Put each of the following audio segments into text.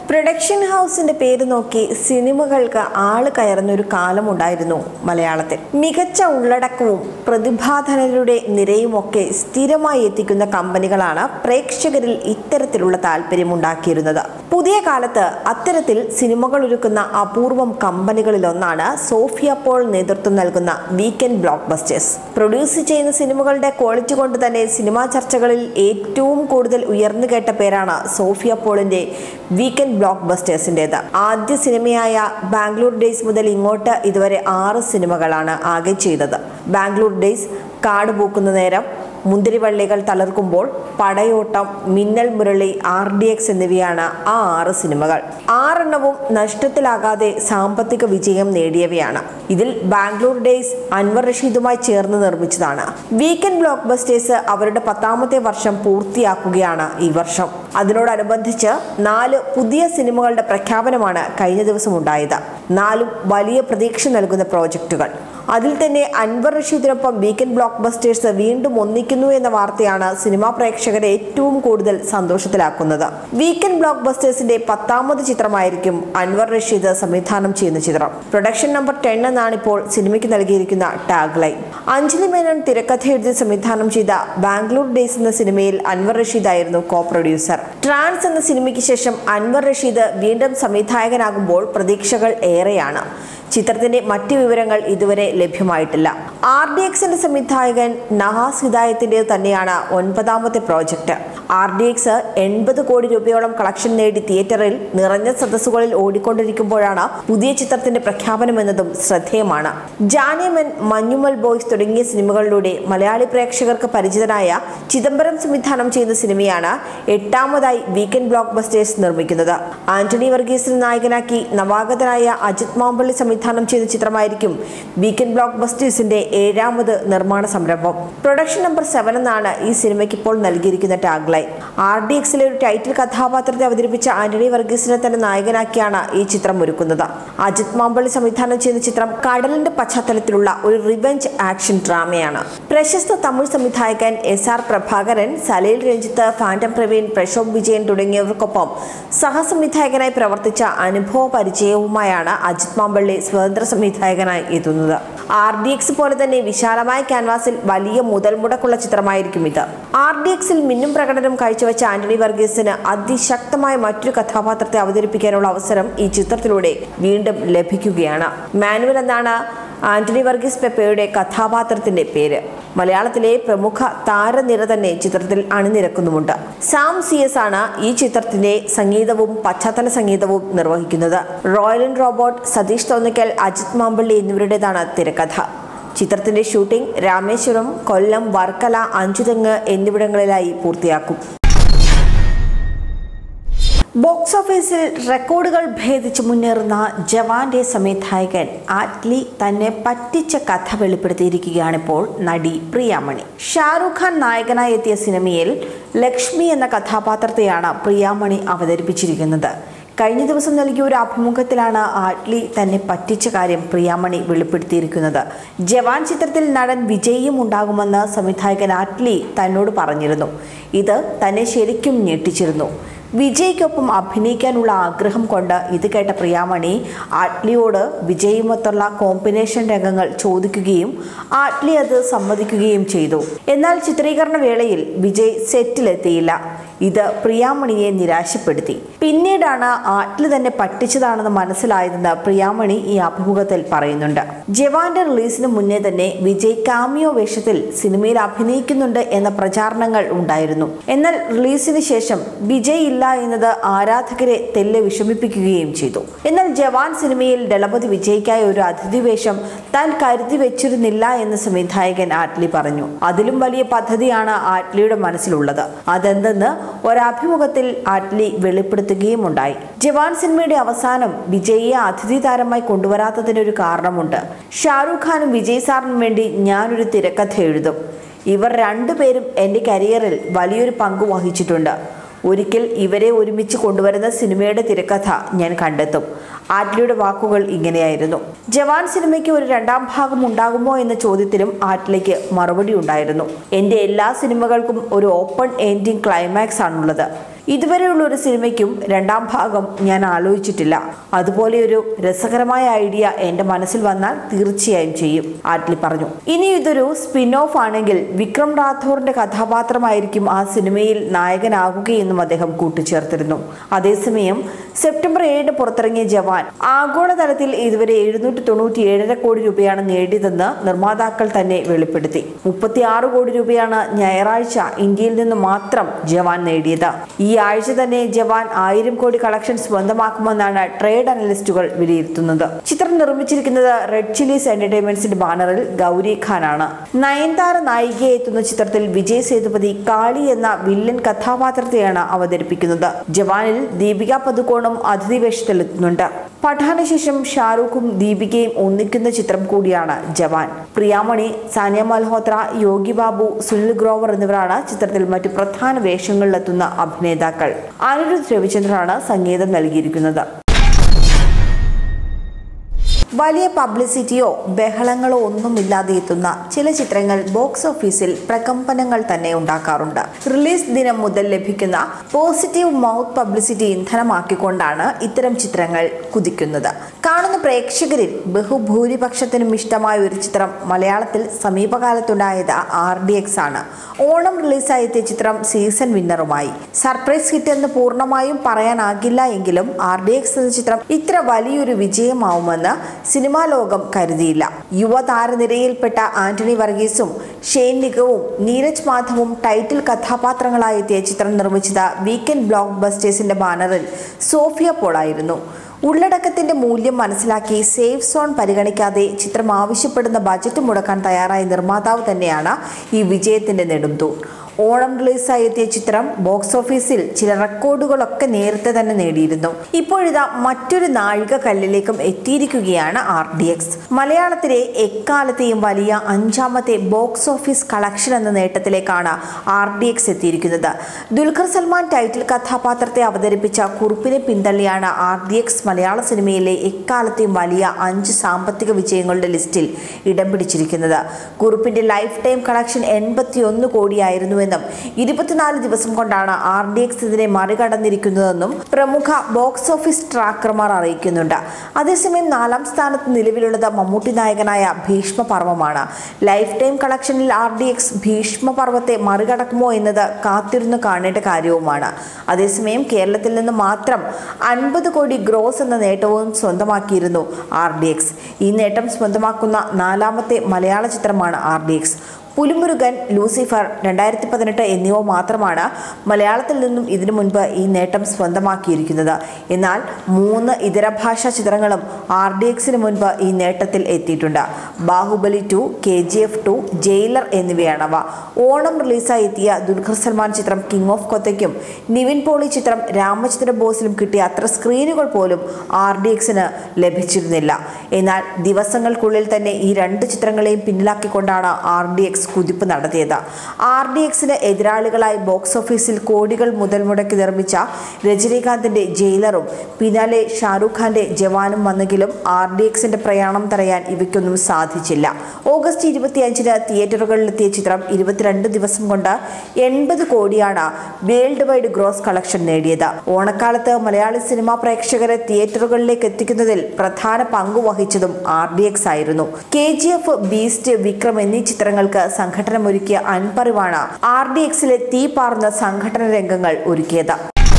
Production ഹൗസിന്റെ പേര് നോക്കി സിനിമകൾക്ക് ആള് കയറുന്ന ഒരു കാലമുണ്ടായിരുന്നു മലയാളത്തിൽ. മികച്ച ഉള്ളടക്കവും പ്രതിഭാധനരുടെ നിരയുമൊക്കെ സ്ഥിരമായി എത്തിക്കുന്ന കമ്പനികളാണ് പ്രേക്ഷകരിൽ ഇത്തരത്തിലുള്ള താല്പര്യമുണ്ടാക്കിയിരുന്നത്. പുതിയ കാലത്ത് അത്തരത്തിൽ സിനിമകൾ ഒരുക്കുന്ന അപൂർവം കമ്പനികളിലൊന്നാണ് സോഫിയ പോൾ നേതൃത്വം നൽകുന്ന വീക്കെൻഡ് ബ്ലോക്ക് ബസ്റ്റേഴ്സ്. പ്രൊഡ്യൂസ് ചെയ്യുന്ന സിനിമകളുടെ ക്വാളിറ്റി കൊണ്ട് തന്നെ സിനിമാ ചർച്ചകളിൽ ഏറ്റവും കൂടുതൽ ഉയർന്നു കേട്ട പേരാണ് സോഫിയ പോളിന്റെ വീക്കെൻഡ് ബ്ലോക്ക് ബസ്റ്റേഴ്സിൻ്റെത്. ആദ്യ സിനിമയായ ബാംഗ്ലൂർ ഡേയ്സ് മുതൽ ഇങ്ങോട്ട് ഇതുവരെ 6 സിനിമകളാണ് ആകെ ചെയ്തത്. ബാംഗ്ലൂർ ഡേയ്സ്, കാട് പൂക്കുന്ന നേരം, മുന്തിരിവള്ളികൾ തളർക്കുമ്പോൾ, പടയോട്ടം, മിന്നൽ മുരളി, RDX എന്നിവയാണ് ആ 6 സിനിമകൾ. 6 എണ്ണവും നഷ്ടത്തിലാകാതെ സാമ്പത്തിക വിജയം നേടിയവയാണ്. ഇതിൽ ബാംഗ്ലൂർ ഡേയ്സ് അൻവർ റഷീദുമായി ചേർന്ന് നിർമ്മിച്ചതാണ്. വീക്കെൻഡ് ബ്ലോക്ക് ബസ്റ്റേഴ്സ് അവരുടെ 10ാമത്തെ വർഷം പൂർത്തിയാക്കുകയാണ് ഈ വർഷം. അതിനോടനുബന്ധിച്ച് 4 പുതിയ സിനിമകളുടെ പ്രഖ്യാപനമാണ് കഴിഞ്ഞ ദിവസം ഉണ്ടായത്. 4 വലിയ പ്രതീക്ഷ നൽകുന്ന പ്രോജക്റ്റുകൾ. അതിൽ തന്നെ അൻവർ റഷീദിനൊപ്പം വീക്കെൻഡ് ബ്ലോക്ക് ബസ്റ്റേഴ്സ് വീണ്ടും ഒന്നിക്കുന്നു എന്ന വാർത്തയാണ് സിനിമാ പ്രേക്ഷകരെ ഏറ്റവും കൂടുതൽ സന്തോഷത്തിലാക്കുന്നത്. വീക്കെൻഡ് ബ്ലോക്ക് ബസ്റ്റേഴ്സിന്റെ 10ാമത് ചിത്രമായിരിക്കും അൻവർ റഷീദ് സംവിധാനം ചെയ്യുന്ന ചിത്രം. പ്രൊഡക്ഷൻ നമ്പർ 10 എന്നാണ് ഇപ്പോൾ സിനിമയ്ക്ക് നൽകിയിരിക്കുന്ന ടാഗ് ലൈൻ. അഞ്ജലി മേനോൻ തിരക്കഥ എഴുതി സംവിധാനം ചെയ്ത ബാംഗ്ലൂർ ഡേയ്സ് എന്ന സിനിമയിൽ അൻവർ റഷീദ് ആയിരുന്നു കോ പ്രൊഡ്യൂസർ. ട്രാൻസ് എന്ന സിനിമയ്ക്ക് ശേഷം അൻവർ റഷീദ് വീണ്ടും സംവിധായകനാകുമ്പോൾ പ്രതീക്ഷകൾ ഏറെയാണ്. ചിത്രത്തിന്റെ മറ്റ് വിവരങ്ങൾ ഇതുവരെ ലഭ്യമായിട്ടില്ല. RDXന്റെ സംവിധായകൻ നഹാസ് ഹിദായത്തിന്റെ തന്നെയാണ് 9ാമത്തെ പ്രോജക്റ്റ്. RDX 80 കോടി രൂപയോളം കളക്ഷൻ നേടി തിയേറ്ററിൽ നിറഞ്ഞ സദസ്സുകളിൽ ഓടിക്കൊണ്ടിരിക്കുമ്പോഴാണ് പുതിയ ചിത്രത്തിന്റെ പ്രഖ്യാപനമെന്നതും ശ്രദ്ധേയമാണ്. ജാനേമൻ, മഞ്ഞുമൽ ബോയ്സ് തുടങ്ങിയ സിനിമകളിലൂടെ മലയാളി പ്രേക്ഷകർക്ക് പരിചിതനായ ചിദംബരം സംവിധാനം ചെയ്യുന്ന സിനിമയാണ് 8ാമതായി വീക്കെൻഡ് ബ്ലോക്ക് ബസ്റ്റേഴ്സ് നിർമ്മിക്കുന്നത്. ആന്റണി വർഗീസിനെ നായകനാക്കി നവാഗതനായ അജിത് മാമ്പള്ളി സംവിധാനം ചെയ്ത ചിത്രമായിരിക്കും വീക്കെൻഡ് ബ്ലോക്ക് ബസ്റ്റേഴ്സിന്റെ 7ാമത് നിർമ്മാണ സംരംഭം. പ്രൊഡക്ഷൻ നമ്പർ 7 എന്നാണ് ഈ സിനിമയ്ക്ക് ഇപ്പോൾ നൽകിയിരിക്കുന്ന ടാഗ് ലൈൻ. RDXലെ ഒരു ടൈറ്റിൽ കഥാപാത്രത്തെ അവതരിപ്പിച്ച ആന്റണി വർഗീസിനെ തന്നെ നായകനാക്കിയാണ് ഈ ചിത്രം ഒരുക്കുന്നത്. അജിത് മാമ്പള്ളി സംവിധാനം ചെയ്യുന്ന ചിത്രം കടലിന്റെ പശ്ചാത്തലത്തിലുള്ള ഒരു റിവെഞ്ച് ആക്ഷൻ ഡ്രാമയാണ്. പ്രശസ്ത തമിഴ് സംവിധായകൻ SR പ്രഭാകരൻ, സലീൽ രഞ്ജിത്ത്, ഫാന്റം പ്രവീൺ, പ്രശോഭ് വിജയൻ തുടങ്ങിയവർക്കൊപ്പം സഹസംവിധായകനായി പ്രവർത്തിച്ച അനുഭവ പരിചയവുമായാണ് അജിത് മാമ്പള്ളി സ്വതന്ത്ര സംവിധായകനായി എത്തുന്നത്. RDX പോലെ തന്നെ വിശാലമായ ക്യാൻവാസിൽ വലിയ മുതൽ മുടക്കുള്ള ചിത്രമായിരിക്കും ഇത്. RDXൽ മിന്നും പ്രകടനം കാഴ്ചവെച്ച ആന്റണി വർഗീസിന് അതിശക്തമായ മറ്റൊരു കഥാപാത്രത്തെ അവതരിപ്പിക്കാനുള്ള അവസരം ഈ ചിത്രത്തിലൂടെ വീണ്ടും ലഭിക്കുകയാണ്. മാനുവൽ എന്നാണ് ആന്റണി വർഗീസ് പെപ്പയുടെ കഥാപാത്രത്തിന്റെ പേര്. മലയാളത്തിലെ പ്രമുഖ താരനിര തന്നെ ചിത്രത്തിൽ അണിനിരക്കുന്നുമുണ്ട്. സാം CS ആണ് ഈ ചിത്രത്തിന്റെ സംഗീതവും പശ്ചാത്തല സംഗീതവും നിർവഹിക്കുന്നത്. റോയലൻ റോബോട്ട്, സതീഷ് തോന്നിക്കൽ, അജിത് മാമ്പള്ളി എന്നിവരുടേതാണ് തിരക്കഥ. ചിത്രത്തിന്റെ ഷൂട്ടിംഗ് രാമേശ്വരം, കൊല്ലം, വർക്കല, അഞ്ചുതെങ്ങ് എന്നിവിടങ്ങളിലായി പൂർത്തിയാക്കും. ബോക്സ് ഓഫീസിൽ റെക്കോർഡുകൾ ഭേദിച്ച് മുന്നേറുന്ന ജവാന്റെ സംവിധായകൻ ആറ്റ്ലി തന്നെ പറ്റിച്ച കഥ വെളിപ്പെടുത്തിയിരിക്കുകയാണിപ്പോൾ നടി പ്രിയാമണി. ഷാരൂഖ് ഖാൻ നായകനായി എത്തിയ സിനിമയിൽ ലക്ഷ്മി എന്ന കഥാപാത്രത്തെയാണ് പ്രിയാമണി അവതരിപ്പിച്ചിരിക്കുന്നത്. കഴിഞ്ഞ ദിവസം നൽകിയ ഒരു അഭിമുഖത്തിലാണ് ആറ്റ്ലി തന്നെ പറ്റിച്ച കാര്യം പ്രിയാമണി വെളിപ്പെടുത്തിയിരിക്കുന്നത്. ജവാൻ ചിത്രത്തിൽ നടൻ വിജയും ഉണ്ടാകുമെന്ന് സംവിധായകൻ ആറ്റ്ലി തന്നോട് പറഞ്ഞിരുന്നു. ഇത് തന്നെ ശരിക്കും ഞെട്ടിച്ചിരുന്നു. വിജയ്ക്കൊപ്പം അഭിനയിക്കാനുള്ള ആഗ്രഹം കൊണ്ട് ഇത് കേട്ട പ്രിയാമണി ആറ്റ്ലിയോട് വിജയുമൊത്തുള്ള കോമ്പിനേഷൻ രംഗങ്ങൾ ചോദിക്കുകയും ആറ്റ്ലി അത് സമ്മതിക്കുകയും ചെയ്തു. എന്നാൽ ചിത്രീകരണ വേളയിൽ വിജയ് സെറ്റിലെത്തിയില്ല. ഇത് പ്രിയാമണിയെ നിരാശപ്പെടുത്തി. പിന്നീടാണ് ആറ്റ്ലി തന്നെ പറ്റിച്ചതാണെന്ന് മനസ്സിലായതെന്ന് പ്രിയാമണി ഈ അഭിമുഖത്തിൽ പറയുന്നുണ്ട്. ജവാന്റെ റിലീസിന് മുന്നേ തന്നെ വിജയ് കാമിയോ വേഷത്തിൽ സിനിമയിൽ അഭിനയിക്കുന്നുണ്ട് എന്ന പ്രചാരണങ്ങൾ ഉണ്ടായിരുന്നു. എന്നാൽ റിലീസിന് ശേഷം വിജയ് ഇല്ല എന്നത് ആരാധകരെ തെല്ലെ വിഷമിപ്പിക്കുകയും ചെയ്തു. എന്നാൽ ജവാൻ സിനിമയിൽ ദളപതി വിജയ്ക്കായി ഒരു അതിഥി വേഷം താൻ കരുതി വെച്ചിരുന്നില്ല എന്ന് സംവിധായകൻ ആറ്റ്ലി പറഞ്ഞു. അതിലും വലിയ പദ്ധതിയാണ് ആറ്റ്ലിയുടെ മനസ്സിലുള്ളത്. അതെന്തെന്ന് ഒരഭിമുഖത്തിൽ ആറ്റ്ലി വെളിപ്പെടുത്തുകയും ഉണ്ടായി. ജവാൻ സിനിമയുടെ അവസാനം വിജയിയെ അതിഥി താരമായി കൊണ്ടുവരാത്തതിനൊരു കാരണമുണ്ട്. ഷാരൂഖ് ഖാനും വിജയ് സാറിനും വേണ്ടി ഞാനൊരു തിരക്കഥ എഴുതും. ഇവർ രണ്ടുപേരും എൻ്റെ കരിയറിൽ വലിയൊരു പങ്ക് വഹിച്ചിട്ടുണ്ട്. ഒരിക്കൽ ഇവരെ ഒരുമിച്ച് കൊണ്ടുവരുന്ന സിനിമയുടെ തിരക്കഥ ഞാൻ കണ്ടെത്തും. ആറ്റ്ലിയുടെ വാക്കുകൾ ഇങ്ങനെയായിരുന്നു. ജവാൻ സിനിമയ്ക്ക് ഒരു 2ാം ഭാഗം ഉണ്ടാകുമോ എന്ന ചോദ്യത്തിലും ആറ്റ്ലിക്ക് മറുപടി ഉണ്ടായിരുന്നു. എൻ്റെ എല്ലാ സിനിമകൾക്കും ഒരു ഓപ്പൺ എൻഡിങ് ക്ലൈമാക്സ് ആണുള്ളത്. ഇതുവരെയുള്ള ഒരു സിനിമയ്ക്കും രണ്ടാം ഭാഗം ഞാൻ ആലോചിച്ചിട്ടില്ല. അതുപോലെ ഒരു രസകരമായ ഐഡിയ എന്റെ മനസ്സിൽ വന്നാൽ തീർച്ചയായും ചെയ്യും, ആറ്റ്ലി പറഞ്ഞു. ഇനി ഇതൊരു സ്പിൻ ഓഫ് ആണെങ്കിൽ വിക്രം റാത്തോറിന്റെ കഥാപാത്രമായിരിക്കും ആ സിനിമയിൽ നായകനാകുകയെന്നും അദ്ദേഹം കൂട്ടിച്ചേർത്തിരുന്നു. അതേസമയം സെപ്റ്റംബർ 7 പുറത്തിറങ്ങിയ ജവാൻ ആഗോളതലത്തിൽ ഇതുവരെ 797.5 കോടി രൂപയാണ് നേടിയതെന്ന് നിർമ്മാതാക്കൾ തന്നെ വെളിപ്പെടുത്തി. 36 കോടി രൂപയാണ് ഞായറാഴ്ച ഇന്ത്യയിൽ നിന്ന് മാത്രം ജവാൻ നേടിയത്. ഈ ആഴ്ച തന്നെ ജവാൻ 1000 കോടി കളക്ഷൻ സ്വന്തമാക്കുമെന്നാണ് ട്രേഡ് അനലിസ്റ്റുകൾ വിലയിരുത്തുന്നത്. ചിത്രം നിർമ്മിച്ചിരിക്കുന്നത് റെഡ് ചില്ലീസ് എന്റർടൈൻമെന്റ്സിന്റെ ബാനറിൽ ഗൗരി ഖാനാണ്. നയൻതാര നായികയെ എത്തുന്ന ചിത്രത്തിൽ വിജയ് സേതുപതി കാളി എന്ന വില്ലൻ കഥാപാത്രത്തെയാണ് അവതരിപ്പിക്കുന്നത്. ജവാനിൽ ദീപിക പദുക്കോണും അതിഥി വേഷത്തിലെത്തുന്നുണ്ട്. പഠാന് ശേഷം ഷാരൂഖും ദീപികയും ഒന്നിക്കുന്ന ചിത്രം കൂടിയാണ് ജവാൻ. പ്രിയാമണി, സാനിയ മൽഹോത്ര, യോഗി ബാബു, സുനിൽ ഗ്രോവർ എന്നിവരാണ് ചിത്രത്തിൽ മറ്റു പ്രധാന വേഷങ്ങളിലെത്തുന്ന അഭിനേതാക്കൾ. അനിരുദ്ധ് രവിചന്ദ്രനാണ് സംഗീതം നൽകിയിരിക്കുന്നത്. വലിയ പബ്ലിസിറ്റിയോ ബഹളങ്ങളോ ഒന്നുമില്ലാതെ എത്തുന്ന ചില ചിത്രങ്ങൾ ബോക്സ് ഓഫീസിൽ പ്രകമ്പനങ്ങൾ തന്നെ ഉണ്ടാക്കാറുണ്ട്. റിലീസ് ദിനം മുതൽ ലഭിക്കുന്ന പോസിറ്റീവ് മൗത്ത് പബ്ലിസിറ്റി ഇന്ധനമാക്കിക്കൊണ്ടാണ് ഇത്തരം ചിത്രങ്ങൾ കുതിക്കുന്നത്. കാണുന്ന പ്രേക്ഷകരിൽ ബഹുഭൂരിപക്ഷത്തിനും ഇഷ്ടമായ ഒരു ചിത്രം മലയാളത്തിൽ സമീപകാലത്തുണ്ടായത് RDX ആണ്. ഓണം റിലീസായി എത്തിയ ചിത്രം സീസൺ വിന്നറുമായി. സർപ്രൈസ് ഹിറ്റ് എന്ന് പൂർണ്ണമായും പറയാനാകില്ല എങ്കിലും RDX എന്ന ചിത്രം ഇത്ര വലിയൊരു വിജയമാവുമെന്ന് സിനിമാ ലോകം കരുതിയില്ല. യുവതാരനിരയിൽപ്പെട്ട ആന്റണി വർഗീസും ഷെയ്ൻ നിഗവും നീരജ് മാധവും ടൈറ്റിൽ കഥാപാത്രങ്ങളായി എത്തിയ ചിത്രം നിർമ്മിച്ചത് വീക്കെൻഡ് ബ്ലോക്ക് ബസ്റ്റേഴ്സിന്റെ ബാനറിൽ സോഫിയ പോൾ ആയിരുന്നു. ഉള്ളടക്കത്തിന്റെ മൂല്യം മനസ്സിലാക്കി സേഫ് സോൺ പരിഗണിക്കാതെ ചിത്രം ആവശ്യപ്പെടുന്ന ബജറ്റ് മുടക്കാൻ തയ്യാറായ നിർമ്മാതാവ് തന്നെയാണ് ഈ വിജയത്തിന്റെ നെടുംതൂൺ. ഓണം റിലീസായി എത്തിയ ചിത്രം ബോക്സ് ഓഫീസിൽ ചില റെക്കോർഡുകളൊക്കെ നേരത്തെ തന്നെ നേടിയിരുന്നു. ഇപ്പോഴിതാ മറ്റൊരു നാഴികക്കല്ലിലേക്കും എത്തിയിരിക്കുകയാണ് RDX. മലയാളത്തിലെ എക്കാലത്തെയും വലിയ 5ാമത്തെ ബോക്സ് ഓഫീസ് കളക്ഷൻ എന്ന നേട്ടത്തിലേക്കാണ് RDX എത്തിയിരിക്കുന്നത്. ദുൽഖർ സൽമാൻ ടൈറ്റിൽ കഥാപാത്രത്തെ അവതരിപ്പിച്ച കുറുപ്പിനെ പിന്തള്ളിയാണ് RDX മലയാള സിനിമയിലെ എക്കാലത്തെയും വലിയ 5 സാമ്പത്തിക വിജയങ്ങളുടെ ലിസ്റ്റിൽ ഇടം പിടിച്ചിരിക്കുന്നത്. കുറുപ്പിന്റെ ലൈഫ് ടൈം കളക്ഷൻ 81 കോടിയായിരുന്നു. 24 ദിവസം കൊണ്ടാണ് RDX ഇതിനെ മറികടന്നിരിക്കുന്നതെന്നും പ്രമുഖ ബോക്സ് ഓഫീസ് ട്രാക്കർമാർ അറിയിക്കുന്നുണ്ട്. അതേസമയം 4ാം സ്ഥാനത്ത് നിലവിലുള്ളത് മമ്മൂട്ടി നായകനായ ഭീഷ്മപർവമാണ്. ലൈഫ് ടൈം കളക്ഷനിൽ RDX ഭീഷ്മപർവത്തെ മറികടക്കുമോ എന്നത് കാത്തിരുന്ന് കാണേണ്ട കാര്യവുമാണ്. അതേസമയം കേരളത്തിൽ നിന്ന് മാത്രം 50 കോടി ഗ്രോസ് എന്ന നേട്ടവും സ്വന്തമാക്കിയിരുന്നു RDX. ഈ നേട്ടം സ്വന്തമാക്കുന്ന 4ാമത്തെ മലയാള ചിത്രമാണ് RDX. പുലിമുരുകൻ, ലൂസിഫർ, 2018 എന്നിവ മാത്രമാണ് മലയാളത്തിൽ നിന്നും ഇതിനു മുൻപ് ഈ നേട്ടം സ്വന്തമാക്കിയിരിക്കുന്നത്. എന്നാൽ 3 ഇതര ഭാഷാ ചിത്രങ്ങളും RDXന് മുൻപ് ഈ നേട്ടത്തിൽ എത്തിയിട്ടുണ്ട്. ബാഹുബലി 2, KGF 2, ജയിലർ എന്നിവയാണവ. ഓണം റിലീസായി എത്തിയ ദുൽഖർ സൽമാൻ ചിത്രം കിങ് ഓഫ് കൊത്തയ്ക്കും നിവിൻ പോളി ചിത്രം രാമചന്ദ്ര ബോസിലും കിട്ടിയ അത്ര സ്ക്രീനുകൾ പോലും RDXന് ലഭിച്ചിരുന്നില്ല. എന്നാൽ ദിവസങ്ങൾക്കുള്ളിൽ തന്നെ ഈ 2 ചിത്രങ്ങളെയും പിന്നിലാക്കിക്കൊണ്ടാണ് RDX കുതിപ്പ് നടത്തിയത്. RDXന് എതിരാളികളായി ബോക്സ് ഓഫീസിൽ കോടികൾ മുതൽ മുടക്കി നിർമ്മിച്ച രജനീകാന്തിന്റെ ജയിലറും പിന്നാലെ ഷാരൂഖ് ഖാന്റെ ജവാനും വന്നെങ്കിലും RDXന്റെ പ്രയാണം തടയാൻ ഇവയ്ക്കൊന്നും സാധിച്ചില്ല. ഓഗസ്റ്റ് 25-ന് തിയേറ്ററുകളിലെത്തിയ ചിത്രം 22 ദിവസം കൊണ്ട് 80 കോടിയാണ് വേൾഡ് വൈഡ് ഗ്രോസ് കളക്ഷൻ നേടിയത്. ഓണക്കാലത്ത് മലയാളി സിനിമാ പ്രേക്ഷകരെ തിയേറ്ററുകളിലേക്ക് എത്തിക്കുന്നതിൽ പ്രധാന പങ്കു വഹിച്ചതും RDX ആയിരുന്നു. KGF, ബീസ്റ്റ്, വിക്രം എന്നീ ചിത്രങ്ങൾക്ക് സംഘടനമൊരുക്കിയ അൻപറിവാണ് RDXലെ തീ പാർന്ന സംഘടന രംഗങ്ങൾ ഒരുക്കിയത്.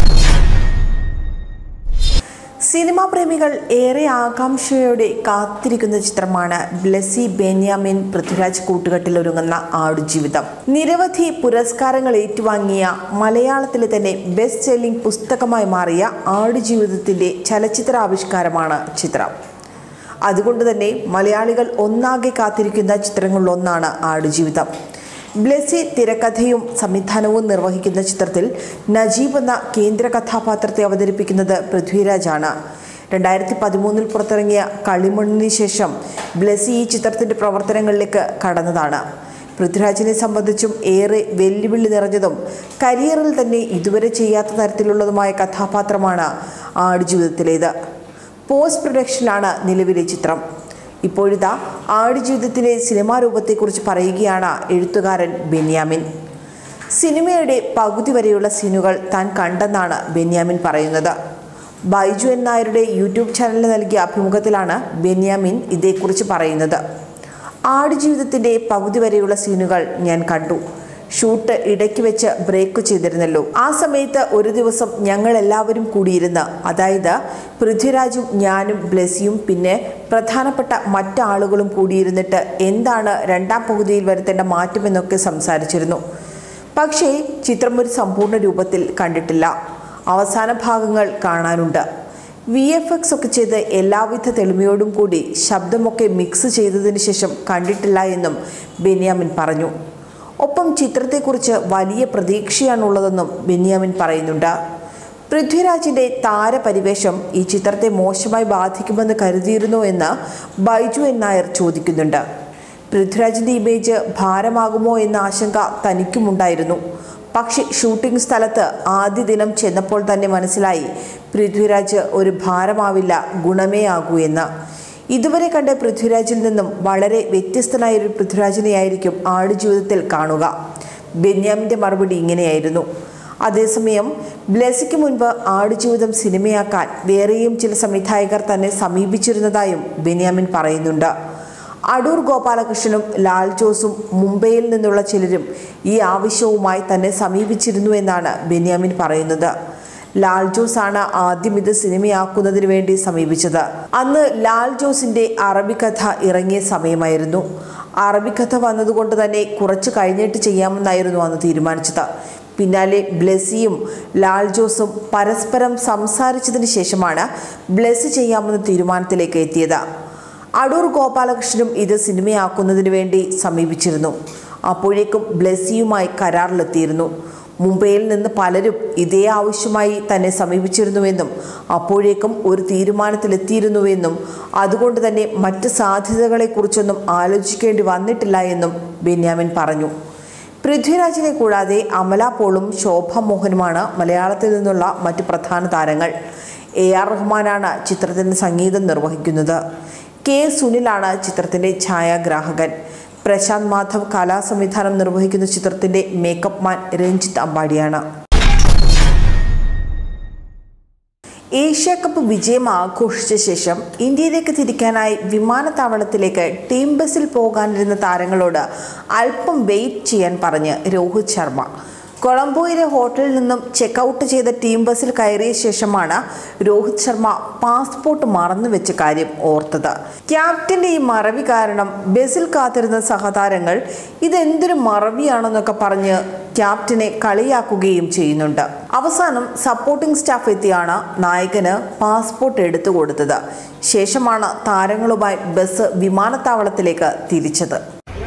സിനിമാ പ്രേമികൾ ഏറെ ആകാംക്ഷയോടെ കാത്തിരിക്കുന്ന ചിത്രമാണ് ബ്ലെസി ബെന്യാമിൻ പൃഥ്വിരാജ് കൂട്ടുകെട്ടിൽ ആടുജീവിതം. നിരവധി പുരസ്കാരങ്ങൾ ഏറ്റുവാങ്ങിയ മലയാളത്തിലെ തന്നെ ബെസ്റ്റ് സെല്ലിംഗ് പുസ്തകമായി മാറിയ ആടുജീവിതത്തിന്റെ ചലച്ചിത്രാവിഷ്കാരമാണ് ചിത്രം. അതുകൊണ്ട് തന്നെ മലയാളികൾ ഒന്നാകെ കാത്തിരിക്കുന്ന ചിത്രങ്ങളിലൊന്നാണ് ആടുജീവിതം. ബ്ലെസി തിരക്കഥയും സംവിധാനവും നിർവഹിക്കുന്ന ചിത്രത്തിൽ നജീബ് എന്ന കേന്ദ്ര കഥാപാത്രത്തെ അവതരിപ്പിക്കുന്നത് പൃഥ്വിരാജാണ്. 2013 പുറത്തിറങ്ങിയ കളിമണ്ണിന് ശേഷം ബ്ലെസി ഈ ചിത്രത്തിന്റെ പ്രവർത്തനങ്ങളിലേക്ക് കടന്നതാണ്. പൃഥ്വിരാജിനെ സംബന്ധിച്ചും ഏറെ വെല്ലുവിളി നിറഞ്ഞതും കരിയറിൽ തന്നെ ഇതുവരെ ചെയ്യാത്ത തരത്തിലുള്ളതുമായ കഥാപാത്രമാണ് ആടുജീവിതത്തിലേത്. പോസ്റ്റ് പ്രൊഡക്ഷനിലാണ് നിലവിലെ ചിത്രം. ഇപ്പോഴിതാ ആടുജീവിതത്തിലെ സിനിമാ രൂപത്തെക്കുറിച്ച് പറയുകയാണ് എഴുത്തുകാരൻ ബെന്യാമിൻ. സിനിമയുടെ പകുതി വരെയുള്ള സീനുകൾ താൻ കണ്ടെന്നാണ് ബെന്യാമിൻ പറയുന്നത്. ബൈജു എൻ നായരുടെ യൂട്യൂബ് ചാനലിന് നൽകിയ അഭിമുഖത്തിലാണ് ബെന്യാമിൻ ഇതേക്കുറിച്ച് പറയുന്നത്. ആടുജീവിതത്തിൻ്റെ പകുതി വരെയുള്ള സീനുകൾ ഞാൻ കണ്ടു. ഷൂട്ട് ഇടയ്ക്ക് വെച്ച് ബ്രേക്ക് ചെയ്തിരുന്നല്ലോ. ആ സമയത്ത് ഒരു ദിവസം ഞങ്ങൾ എല്ലാവരും കൂടിയിരുന്ന്, അതായത് പൃഥ്വിരാജും ഞാനും ബ്ലെസിയും പിന്നെ പ്രധാനപ്പെട്ട മറ്റാളുകളും കൂടിയിരുന്നിട്ട് എന്താണ് രണ്ടാം പകുതിയിൽ വരുത്തേണ്ട മാറ്റമെന്നൊക്കെ സംസാരിച്ചിരുന്നു. പക്ഷേ ചിത്രം ഒരു സമ്പൂർണ്ണ രൂപത്തിൽ കണ്ടിട്ടില്ല. അവസാന ഭാഗങ്ങൾ കാണാനുണ്ട്. VFX ഒക്കെ ചെയ്ത് എല്ലാവിധ തെളിമയോടും കൂടി ശബ്ദമൊക്കെ മിക്സ് ചെയ്തതിന് ശേഷം കണ്ടിട്ടില്ല എന്നും ബെന്യാമിൻ പറഞ്ഞു. ഒപ്പം ചിത്രത്തെക്കുറിച്ച് വലിയ പ്രതീക്ഷയാണുള്ളതെന്നും ബെന്യാമിൻ പറയുന്നുണ്ട്. പൃഥ്വിരാജിൻ്റെ താരപരിവേഷം ഈ ചിത്രത്തെ മോശമായി ബാധിക്കുമെന്ന് കരുതിയിരുന്നോ എന്ന് ബൈജു എൻ നായർ ചോദിക്കുന്നുണ്ട്. പൃഥ്വിരാജിൻ്റെ ഇമേജ് ഭാരമാകുമോ എന്ന ആശങ്ക തനിക്കുമുണ്ടായിരുന്നു. പക്ഷേ ഷൂട്ടിംഗ് സ്ഥലത്ത് ആദ്യ ദിനം ചെന്നപ്പോൾ തന്നെ മനസ്സിലായി പൃഥ്വിരാജ് ഒരു ഭാരമാവില്ല, ഗുണമേ ആകൂ എന്ന്. ഇതുവരെ കണ്ട പൃഥ്വിരാജിൽ നിന്നും വളരെ വ്യത്യസ്തനായൊരു പൃഥ്വിരാജിനെയായിരിക്കും ആടുജീവിതത്തിൽ കാണുക. ബെന്യാമിൻ്റെ മറുപടി ഇങ്ങനെയായിരുന്നു. അതേസമയം ബ്ലെസിക്ക് മുൻപ് ആടുജീവിതം സിനിമയാക്കാൻ വേറെയും ചില സംവിധായകർ തന്നെ സമീപിച്ചിരുന്നതായും ബെന്യാമിൻ പറയുന്നുണ്ട്. അടൂർ ഗോപാലകൃഷ്ണനും ലാൽ ജോസും മുംബൈയിൽ നിന്നുള്ള ചിലരും ഈ ആവശ്യവുമായി തന്നെ സമീപിച്ചിരുന്നു എന്നാണ് ബെന്യാമിൻ പറയുന്നത്. ലാൽ ജോസ് ആണ് ആദ്യം ഇത് സിനിമയാക്കുന്നതിന് വേണ്ടി സമീപിച്ചത്. അന്ന് ലാൽ ജോസിൻ്റെ അറബിക്കഥ ഇറങ്ങിയ സമയമായിരുന്നു. അറബിക്കഥ വന്നതുകൊണ്ട് തന്നെ കുറച്ച് കഴിഞ്ഞിട്ട് ചെയ്യാമെന്നായിരുന്നു അന്ന് തീരുമാനിച്ചത്. പിന്നാലെ ബ്ലെസിയും ലാൽ ജോസും പരസ്പരം സംസാരിച്ചതിന് ശേഷമാണ് ബ്ലെസ് ചെയ്യാമെന്ന തീരുമാനത്തിലേക്ക് എത്തിയത്. അടൂർ ഗോപാലകൃഷ്ണനും ഇത് സിനിമയാക്കുന്നതിന് വേണ്ടി സമീപിച്ചിരുന്നു. അപ്പോഴേക്കും ബ്ലെസിയുമായി കരാറിലെത്തിയിരുന്നു. മുംബൈയിൽ നിന്ന് പലരും ഇതേ ആവശ്യമായി തന്നെ സമീപിച്ചിരുന്നുവെന്നും അപ്പോഴേക്കും ഒരു തീരുമാനത്തിലെത്തിയിരുന്നുവെന്നും അതുകൊണ്ട് തന്നെ മറ്റ് സാധ്യതകളെക്കുറിച്ചൊന്നും ആലോചിക്കേണ്ടി വന്നിട്ടില്ല എന്നും ബെന്യാമിൻ പറഞ്ഞു. പൃഥ്വിരാജിനെ കൂടാതെ അമല പോളും ശോഭ മോഹനുമാണ് മലയാളത്തിൽ നിന്നുള്ള മറ്റ് പ്രധാന താരങ്ങൾ. AR റഹ്മാനാണ് ചിത്രത്തിന് സംഗീതം നിർവഹിക്കുന്നത്. K സുനിലാണ് ചിത്രത്തിൻ്റെ ഛായാഗ്രാഹകൻ. പ്രശാന്ത് മാധവ് കലാസംവിധാനം നിർവഹിക്കുന്ന ചിത്രത്തിൻ്റെ മേക്കപ്പ് മാൻ രഞ്ജിത്ത് അമ്പാടിയാണ്. ഏഷ്യ കപ്പ് വിജയം ആഘോഷിച്ച ശേഷം ഇന്ത്യയിലേക്ക് തിരിക്കാനായി വിമാനത്താവളത്തിലേക്ക് ടീം ബസ്സിൽ പോകാനിരുന്ന താരങ്ങളോട് അല്പം വെയിറ്റ് ചെയ്യാൻ പറഞ്ഞ് രോഹിത് ശർമ്മ കൊളംബോയിലെ ഹോട്ടലിൽ നിന്നും ചെക്കൗട്ട് ചെയ്ത ടീം ബസ്സിൽ കയറിയ ശേഷമാണ് രോഹിത് ശർമ്മ പാസ്പോർട്ട് മറന്നുവെച്ച കാര്യം ഓർത്തത്. ക്യാപ്റ്റന്റെ ഈ മറവി കാരണം ബസ്സിൽ കാത്തിരുന്ന സഹതാരങ്ങൾ ഇതെന്തൊരു മറവിയാണെന്നൊക്കെ പറഞ്ഞ് ക്യാപ്റ്റനെ കളിയാക്കുകയും ചെയ്യുന്നുണ്ട്. അവസാനം സപ്പോർട്ടിംഗ് സ്റ്റാഫ് എത്തിയാണ് നായകന് പാസ്പോർട്ട് എടുത്തു കൊടുത്തത്. ശേഷമാണ് താരങ്ങളുമായി ബസ് വിമാനത്താവളത്തിലേക്ക് തിരിച്ചത്.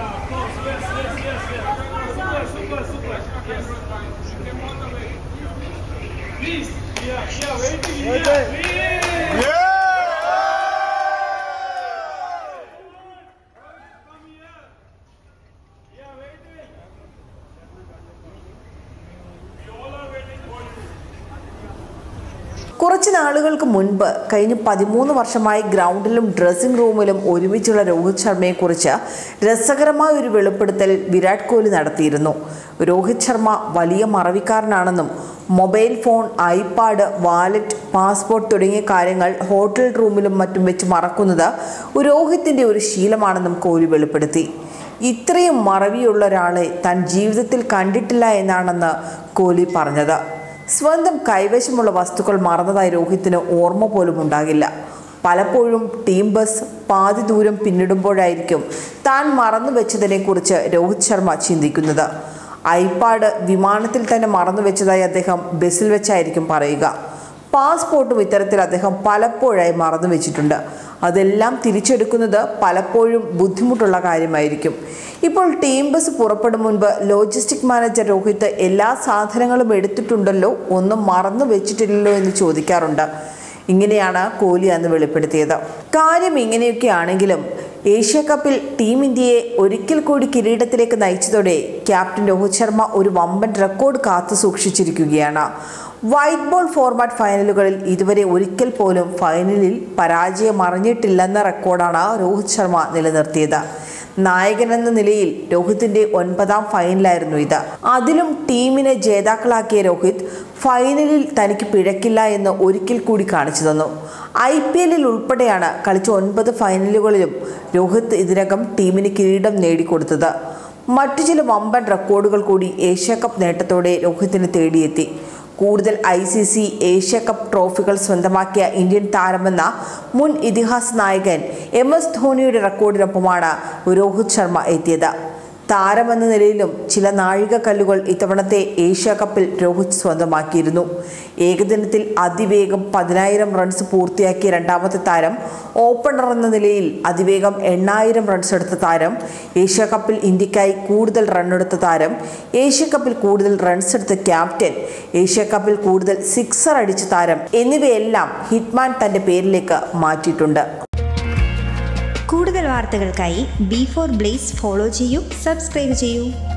കുറച്ച് നാളുകൾക്ക് മുൻപ് കഴിഞ്ഞ 13 വർഷമായി ഗ്രൗണ്ടിലും ഡ്രസ്സിംഗ് റൂമിലും ഒരുമിച്ചുള്ള രോഹിത് ശർമ്മയെക്കുറിച്ച് രസകരമായ ഒരു വെളിപ്പെടുത്തൽ വിരാട് കോഹ്ലി നടത്തിയിരുന്നു. രോഹിത് ശർമ്മ വലിയ മറവിക്കാരനാണെന്നും mobile phone, iPad, wallet, passport തുടങ്ങിയ കാര്യങ്ങൾ ഹോട്ടൽ റൂമിലും മറ്റും വെച്ച് മറക്കുന്നത് രോഹിത്തിൻ്റെ ഒരു ശീലമാണെന്നും കോഹ്ലി വെളിപ്പെടുത്തി. ഇത്രയും മറവിയുള്ള ഒരാളെ താൻ ജീവിതത്തിൽ കണ്ടിട്ടില്ല എന്നാണെന്ന് കോഹ്ലി പറഞ്ഞത്. സ്വന്തം കൈവശമുള്ള വസ്തുക്കൾ മറന്നതായി രോഹിത്തിന് ഓർമ്മ പോലും ഉണ്ടാകില്ല. പലപ്പോഴും ടീം ബസ് പാതി ദൂരം പിന്നിടുമ്പോഴായിരിക്കും താൻ മറന്നു വെച്ചതിനെക്കുറിച്ച് രോഹിത് ശർമ്മ ചിന്തിക്കുന്നത്. ഐപാഡ് വിമാനത്തിൽ തന്നെ മറന്നു വെച്ചതായി അദ്ദേഹം ബസ്സിൽ വെച്ചായിരിക്കും പറയുക. പാസ്പോർട്ടും ഇത്തരത്തിൽ അദ്ദേഹം പലപ്പോഴായി മറന്നു വെച്ചിട്ടുണ്ട്. അതെല്ലാം തിരിച്ചെടുക്കുന്നത് പലപ്പോഴും ബുദ്ധിമുട്ടുള്ള കാര്യമായിരിക്കും. ഇപ്പോൾ ടീം ബസ് പുറപ്പെടും മുൻപ് ലോജിസ്റ്റിക് മാനേജർ രോഹിത് എല്ലാ സാധനങ്ങളും എടുത്തിട്ടുണ്ടല്ലോ, ഒന്നും മറന്നു വെച്ചിട്ടില്ലല്ലോ എന്ന് ചോദിക്കാറുണ്ട്. ഇങ്ങനെയാണ് കോഹ്ലി അന്ന് വെളിപ്പെടുത്തിയത്. കാര്യം ഇങ്ങനെയൊക്കെ ആണെങ്കിലും ഏഷ്യ കപ്പിൽ ടീം ഇന്ത്യയെ ഒരിക്കൽ കൂടി കിരീടത്തിലേക്ക് നയിച്ചതോടെ ക്യാപ്റ്റൻ രോഹിത് ശർമ്മ ഒരു വമ്പൻ റെക്കോർഡ് കാത്തു സൂക്ഷിച്ചിരിക്കുകയാണ്. വൈറ്റ് ബോൾ ഫോർമാറ്റ് ഫൈനലുകളിൽ ഇതുവരെ ഒരിക്കൽ പോലും ഫൈനലിൽ പരാജയം അറിഞ്ഞിട്ടില്ലെന്ന റെക്കോർഡാണ് രോഹിത് ശർമ്മ നിലനിർത്തിയത്. നായകനെന്ന നിലയിൽ രോഹിത്തിന്റെ 9ാം ഫൈനലായിരുന്നു ഇത്. അതിലും ടീമിനെ ജേതാക്കളാക്കിയ രോഹിത് ഫൈനലിൽ തനിക്ക് പിഴക്കില്ല എന്ന് ഒരിക്കൽ കൂടി കാണിച്ചു തന്നു. IPL ഉൾപ്പെടെയാണ് കളിച്ച 9 ഫൈനലുകളിലും രോഹിത് ഇതിനകം ടീമിന് കിരീടം നേടിക്കൊടുത്തത്. മറ്റു ചില വമ്പൻ റെക്കോർഡുകൾ കൂടി ഏഷ്യ കപ്പ് നേട്ടത്തോടെ രോഹിത്തിനെ തേടിയെത്തി. കൂടുതൽ ICC ഏഷ്യ കപ്പ് ട്രോഫികൾ സ്വന്തമാക്കിയ ഇന്ത്യൻ താരമെന്ന മുൻ ഇതിഹാസ നായകൻ MS ധോണിയുടെ റെക്കോർഡിനൊപ്പമാണ് രോഹിത് ശർമ്മ എത്തിയത്. താരമെന്ന നിലയിലും ചില നാഴികക്കല്ലുകൾ ഇത്തവണത്തെ ഏഷ്യ കപ്പിൽ രോഹിത് സ്വന്തമാക്കിയിരുന്നു. ഏകദിനത്തിൽ അതിവേഗം 10,000 റൺസ് പൂർത്തിയാക്കിയ രണ്ടാമത്തെ താരം, ഓപ്പണർ എന്ന നിലയിൽ അതിവേഗം 8,000 റൺസ് എടുത്ത താരം, ഏഷ്യ കപ്പിൽ ഇന്ത്യക്കായി കൂടുതൽ റണ്ണെടുത്ത താരം, ഏഷ്യ കപ്പിൽ കൂടുതൽ റൺസ് എടുത്ത ക്യാപ്റ്റൻ, ഏഷ്യ കപ്പിൽ കൂടുതൽ സിക്സർ അടിച്ച താരം എന്നിവയെല്ലാം ഹിറ്റ്മാൻ തന്റെ പേരിലേക്ക് മാറ്റിയിട്ടുണ്ട്. കൂടുതൽ വാർത്തകൾക്കായി B4 Blaze ഫോളോ ചെയ്യൂ, സബ്സ്ക്രൈബ് ചെയ്യൂ.